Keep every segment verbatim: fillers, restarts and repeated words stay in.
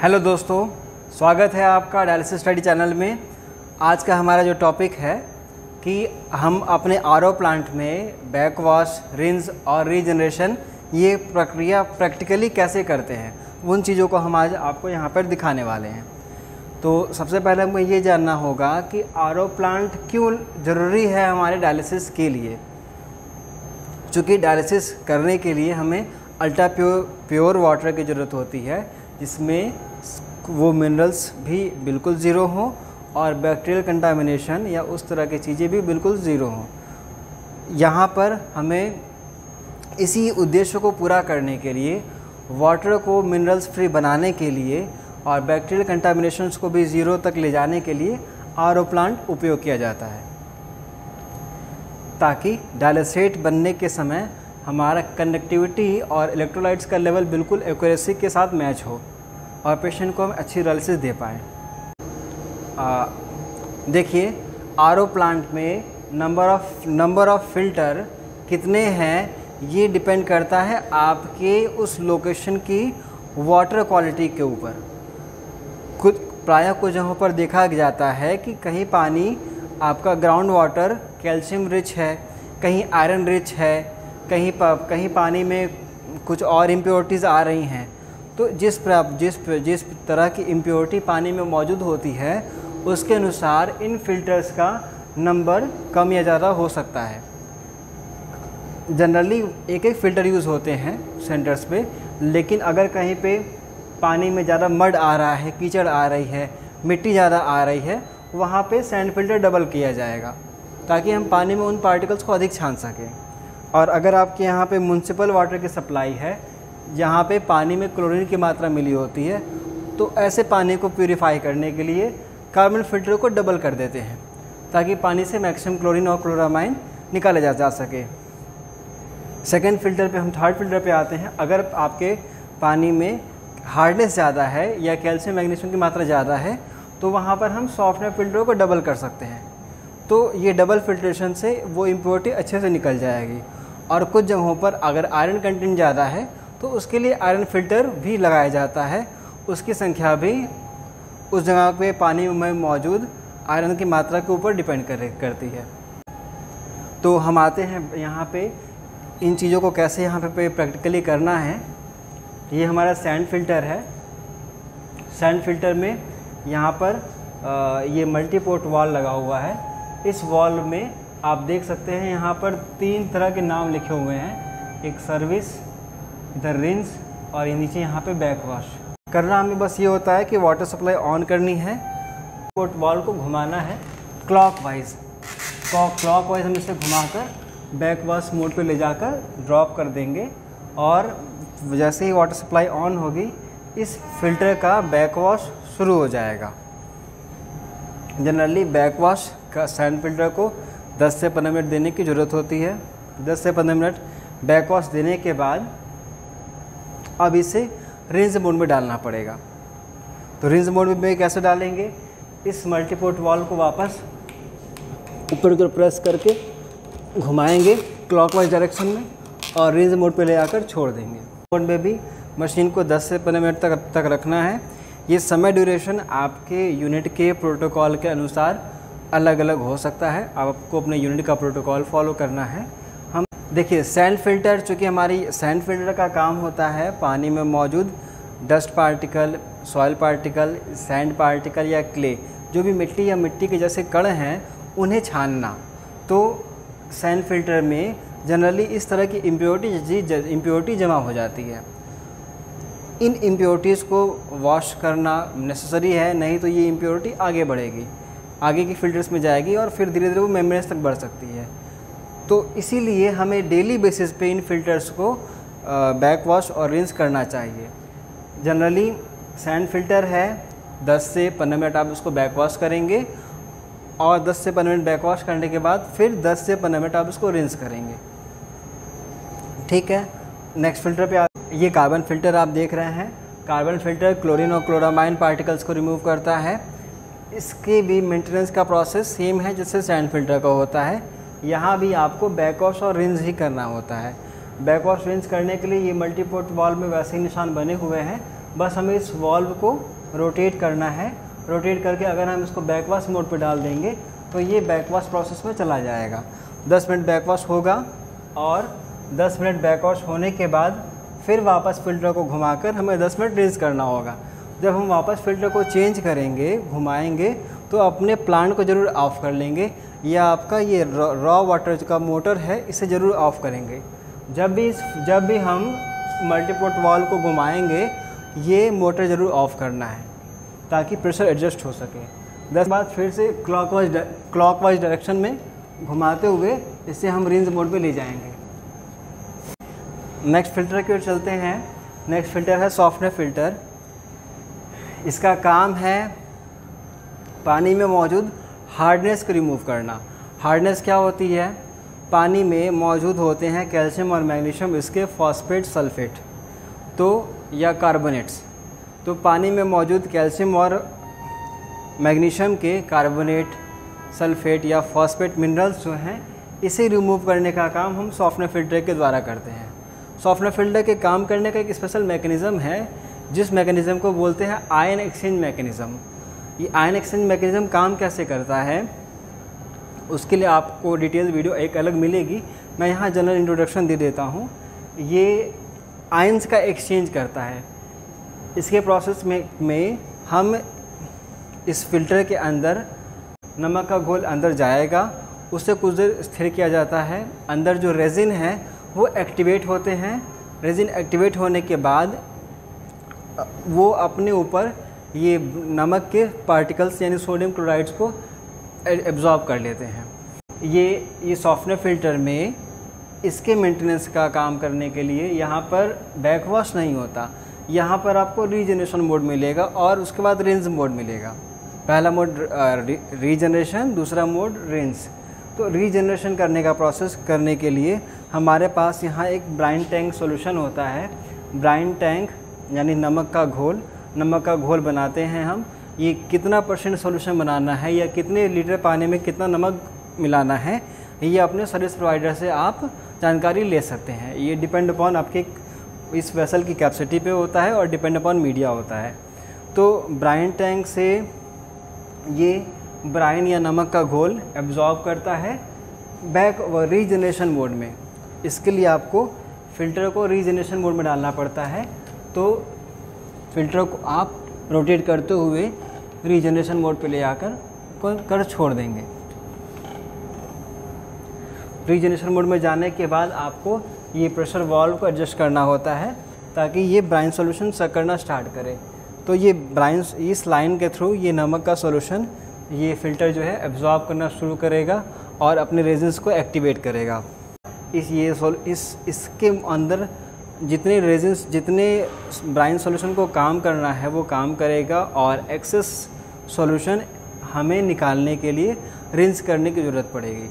Hello दोस्तों, स्वागत है आपका डायलिसिस स्टडी चैनल में। आज का हमारा जो टॉपिक है कि हम अपने आरओ प्लांट में बैक वॉश, रिंस और रीजनरेशन ये प्रक्रिया प्रैक्टिकली कैसे करते हैं, उन चीज़ों को हम आज आपको यहाँ पर दिखाने वाले हैं। तो सबसे पहले हमें ये जानना होगा कि आरओ प्लांट क्यों ज़रूरी है हमारे डायलिसिस के लिए। चूँकि डायलिसिस करने के लिए हमें अल्ट्रा प्योर प्योर वाटर की ज़रूरत होती है, जिसमें वो मिनरल्स भी बिल्कुल ज़ीरो हों और बैक्टीरियल कंटामिनेशन या उस तरह की चीज़ें भी बिल्कुल ज़ीरो हों। यहाँ पर हमें इसी उद्देश्य को पूरा करने के लिए, वाटर को मिनरल्स फ्री बनाने के लिए और बैक्टीरियल कंटामिनेशंस को भी ज़ीरो तक ले जाने के लिए आरओ प्लांट उपयोग किया जाता है, ताकि डायलिसेट बनने के समय हमारा कंडक्टिविटी और इलेक्ट्रोलाइट्स का लेवल बिल्कुल एक्यूरेसी के साथ मैच हो और पेशेंट को हम अच्छी डायलिसिस दे पाएँ। देखिए, आरओ प्लांट में number of number of filter कितने हैं ये डिपेंड करता है आपके उस लोकेशन की वाटर क्वालिटी के ऊपर। कुछ प्रायः कुछ जगहों पर देखा जाता है कि कहीं पानी आपका ग्राउंड वाटर कैल्शियम रिच है, कहीं आयरन रिच है, कहीं पा, कहीं पानी में कुछ और इम्प्योरिटीज़ आ रही हैं। तो जिस जिस जिस तरह की इम्प्योरिटी पानी में मौजूद होती है, उसके अनुसार इन फ़िल्टर्स का नंबर कम या ज़्यादा हो सकता है। जनरली एक एक फ़िल्टर यूज़ होते हैं सेंटर्स पे, लेकिन अगर कहीं पे पानी में ज़्यादा मड आ रहा है, कीचड़ आ रही है, मिट्टी ज़्यादा आ रही है, वहाँ पे सैंड फ़िल्टर डबल किया जाएगा ताकि हम पानी में उन पार्टिकल्स को अधिक छान सकें। और अगर आपके यहाँ पे म्युनिसिपल वाटर की सप्लाई है, जहाँ पे पानी में क्लोरीन की मात्रा मिली होती है, तो ऐसे पानी को प्यूरिफाई करने के लिए कार्बन फ़िल्टर को डबल कर देते हैं ताकि पानी से मैक्सिमम क्लोरीन और क्लोरामाइन निकाले जा जा सके। सेकेंड फ़िल्टर पे हम थर्ड फ़िल्टर पे आते हैं। अगर आपके पानी में हार्डनेस ज़्यादा है या कैल्शियम मैग्नीशियम की मात्रा ज़्यादा है, तो वहाँ पर हम सॉफ्टनेर फ़िल्टर को डबल कर सकते हैं। तो ये डबल फिल्ट्रेशन से वो इम्प्योरिटी अच्छे से निकल जाएगी। और कुछ जगहों पर अगर आयरन कंटेंट ज़्यादा है तो उसके लिए आयरन फ़िल्टर भी लगाया जाता है। उसकी संख्या भी उस जगह पे पानी में मौजूद आयरन की मात्रा के ऊपर डिपेंड कर करती है। तो हम आते हैं यहाँ पे इन चीज़ों को कैसे यहाँ पे प्रैक्टिकली करना है। ये हमारा सैंड फ़िल्टर है। सैंड फ़िल्टर में यहाँ पर आ, ये मल्टीपोर्ट वॉल लगा हुआ है। इस वॉल में आप देख सकते हैं यहाँ पर तीन तरह के नाम लिखे हुए हैं, एक सर्विस, इधर रिंस और ये नीचे यहाँ पे बैक वॉश। करना हमें बस ये होता है कि वाटर सप्लाई ऑन करनी है, पोर्ट वॉल को घुमाना है क्लॉकवाइज। क्लॉकवाइज हम इसे घुमाकर बैक वॉश मोड पे ले जाकर ड्रॉप कर देंगे और जैसे ही वाटर सप्लाई ऑन होगी, इस फिल्टर का बैक वॉश शुरू हो जाएगा। जनरली बैक वॉश का सैंड फिल्टर को दस से पंद्रह मिनट देने की ज़रूरत होती है। दस से पंद्रह मिनट बैक वॉश देने के बाद अब इसे रिंस मोड में डालना पड़ेगा। तो रिंस मोड में कैसे डालेंगे? इस मल्टीपोर्ट वॉल को वापस ऊपर की ओर प्रेस करके घुमाएंगे क्लॉकवाइज डायरेक्शन में और रिंस मोड पे ले आकर छोड़ देंगे। मोड में भी मशीन को दस से पंद्रह मिनट तक तक रखना है। ये समय ड्यूरेशन आपके यूनिट के प्रोटोकॉल के अनुसार अलग अलग हो सकता है। आपको अपने यूनिट का प्रोटोकॉल फॉलो करना है। हम देखिए, सैंड फिल्टर, चूँकि हमारी सैंड फिल्टर का काम होता है पानी में मौजूद dust particle, soil particle, sand particle या क्ले, जो भी मिट्टी या मिट्टी के जैसे कण हैं, उन्हें छानना। तो सैंड फिल्टर में जनरली इस तरह की इम्प्योरिटी इम्प्योरिटी जमा हो जाती है। इन इम्प्योरिटीज़ को वॉश करना नेसेसरी है, नहीं तो ये इम्प्योरिटी आगे बढ़ेगी, आगे की फ़िल्टर्स में जाएगी और फिर धीरे धीरे वो मेम्ब्रेन्स तक बढ़ सकती है। तो इसीलिए हमें डेली बेसिस पे इन फ़िल्टर्स को बैक वॉश और रिंस करना चाहिए। जनरली सैंड फिल्टर है, दस से पंद्रह मिनट आप उसको बैक वॉश करेंगे और दस से पंद्रह मिनट बैक वॉश करने के बाद फिर दस से पंद्रह मिनट आप उसको रिंस करेंगे। ठीक है, नेक्स्ट फ़िल्टर पे आप, ये कार्बन फ़िल्टर आप देख रहे हैं। कार्बन फ़िल्टर क्लोरीन और क्लोरामाइन पार्टिकल्स को रिमूव करता है। इसके भी मेंटेनेंस का प्रोसेस सेम है जैसे सैंड फिल्टर का होता है। यहाँ भी आपको बैक वॉश और रिंस ही करना होता है। बैक वॉश रिंस करने के लिए ये मल्टीपोर्ट वॉल्व में वैसे ही निशान बने हुए हैं, बस हमें इस वॉल्व को रोटेट करना है। रोटेट करके अगर हम इसको बैकवाश मोड पे डाल देंगे तो ये बैकवाश प्रोसेस में चला जाएगा। दस मिनट बैकवाश होगा और दस मिनट बैकवाश होने के बाद फिर वापस फ़िल्टर को घुमाकर हमें दस मिनट रिंस करना होगा। जब हम वापस फ़िल्टर को चेंज करेंगे, घुमाएंगे, तो अपने प्लांट को ज़रूर ऑफ़ कर लेंगे या आपका ये रॉ वाटर का मोटर है इसे ज़रूर ऑफ़ करेंगे। जब भी इस जब भी हम मल्टीपोर्ट वाल्व को घुमाएंगे ये मोटर ज़रूर ऑफ़ करना है ताकि प्रेशर एडजस्ट हो सके। दस बाद फिर से क्लॉकवाइज क्लॉकवाइज डायरेक्शन में घुमाते हुए इसे हम रिंस मोड पे ले जाएंगे। नेक्स्ट फ़िल्टर की ओर चलते हैं। नेक्स्ट फ़िल्टर है सॉफ्टनेस फ़िल्टर। इसका काम है पानी में मौजूद हार्डनेस को रिमूव करना। हार्डनेस क्या होती है? पानी में मौजूद होते हैं कैल्शियम और मैग्नीशियम, इसके फॉस्फेट, सल्फेट तो या कार्बोनेट्स। तो पानी में मौजूद कैल्शियम और मैग्नीशियम के कार्बोनेट, सल्फेट या फॉस्फेट मिनरल्स जो हैं इसे रिमूव करने का काम हम सॉफ्टनेस फ़िल्टर के द्वारा करते हैं। सॉफ्टनेस फ़िल्टर के काम करने का एक स्पेशल मैकेनिज़्म है जिस मैकेनिज़्म को बोलते हैं आयन एक्सचेंज मैकेनिज़्म। ये आयन एक्सचेंज मैकेनिज़्म काम कैसे करता है उसके लिए आपको डिटेल वीडियो एक अलग मिलेगी, मैं यहाँ जनरल इंट्रोडक्शन दे देता हूँ। ये आयन्स का एक्सचेंज करता है। इसके प्रोसेस में में हम इस फ़िल्टर के अंदर नमक का घोल अंदर जाएगा, उसे कुछ देर स्थिर किया जाता है। अंदर जो रेजिन है वो एक्टिवेट होते हैं। रेजिन एक्टिवेट होने के बाद वो अपने ऊपर ये नमक के पार्टिकल्स यानी सोडियम क्लोराइड्स को एब्जॉर्ब कर लेते हैं। ये ये सॉफ्टनेस फ़िल्टर में इसके मेंटेनेंस का काम करने के लिए यहाँ पर बैकवॉश नहीं होता। यहाँ पर आपको रीजनरेशन मोड मिलेगा और उसके बाद रिंस मोड मिलेगा। पहला मोड रीजनरेशन, दूसरा मोड रिंस। तो रीजनरेशन करने का प्रोसेस करने के लिए हमारे पास यहाँ एक ब्राइन टैंक सॉल्यूशन होता है। ब्राइन टैंक यानी नमक का घोल। नमक का घोल बनाते हैं हम। ये कितना परसेंट सॉल्यूशन बनाना है या कितने लीटर पानी में कितना नमक मिलाना है ये अपने सर्विस प्रोवाइडर से आप जानकारी ले सकते हैं। ये डिपेंड अपॉन आपके इस वेसल की कैपेसिटी पे होता है और डिपेंड अपॉन मीडिया होता है। तो ब्राइन टैंक से ये ब्राइन या नमक का घोल एब्जॉर्ब करता है बैक व रीजनरेशन मोड में। इसके लिए आपको फ़िल्टर को रीजनरेशन मोड में डालना पड़ता है। तो फ़िल्टर को आप रोटेट करते हुए रीजनरेशन मोड पे ले आकर कर छोड़ देंगे। रीजनरेशन मोड में जाने के बाद आपको ये प्रेशर वाल्व को एडजस्ट करना होता है ताकि ये ब्राइन सॉल्यूशन सक करना स्टार्ट करे। तो ये ब्राइन इस लाइन के थ्रू ये नमक का सॉल्यूशन ये फ़िल्टर जो है एब्जॉर्ब करना शुरू करेगा और अपने रेजिन्स को एक्टिवेट करेगा। इस ये इस इसके अंदर जितने रेजिन्स जितने ब्राइन सॉल्यूशन को काम करना है वो काम करेगा और एक्सेस सॉल्यूशन हमें निकालने के लिए रिंस करने की ज़रूरत पड़ेगी।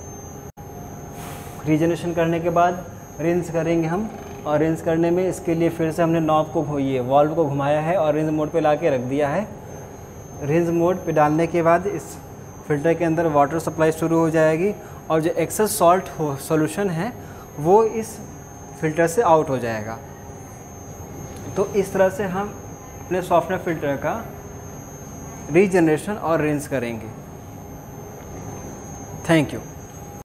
रीजनरेशन करने के बाद रिंस करेंगे हम और रिंस करने में इसके लिए फिर से हमने नॉब को ये वाल्व को घुमाया है और रिंस मोड पे ला के रख दिया है। रिंस मोड पे डालने के बाद इस फ़िल्टर के अंदर वाटर सप्लाई शुरू हो जाएगी और जो एक्सेस सॉल्ट हो सॉल्यूशन है वो इस फ़िल्टर से आउट हो जाएगा। तो इस तरह से हम अपने सॉफ्टनेस फ़िल्टर का रीजनरेशन और रिंस करेंगे। Thank you.